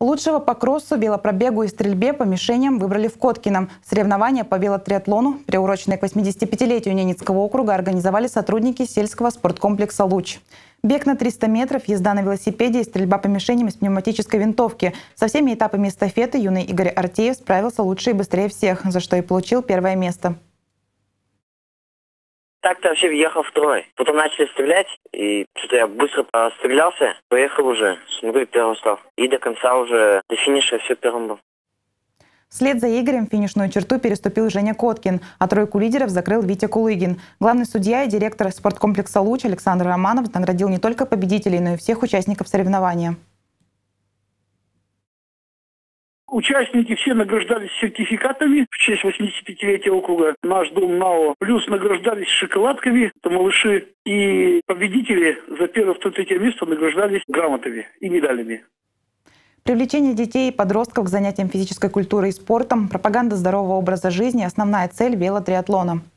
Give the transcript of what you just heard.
Лучшего по кроссу, велопробегу и стрельбе по мишеням выбрали в Коткино. Соревнования по велотриатлону, приуроченные к 85-летию Ненецкого округа, организовали сотрудники сельского спорткомплекса «Луч». Бег на 300 метров, езда на велосипеде и стрельба по мишеням из пневматической винтовки. Со всеми этапами эстафеты юный Игорь Артеев справился лучше и быстрее всех, за что и получил первое место. Так-то вообще въехал второй. Потом начали стрелять, и что-то я быстро пострелялся, поехал уже, смотрю, первым стал. И до конца уже, до финиша все первым был. Вслед за Игорем финишную черту переступил Женя Коткин, а тройку лидеров закрыл Витя Кулыгин. Главный судья и директор спорткомплекса «Луч» Александр Романов наградил не только победителей, но и всех участников соревнования. Участники все награждались сертификатами в честь 85-летия округа «Наш дом НАО». Плюс награждались шоколадками, это малыши. И победители за первое, второе, третье место награждались грамотами и медалями. Привлечение детей и подростков к занятиям физической культурой и спортом, пропаганда здорового образа жизни – основная цель велотриатлона.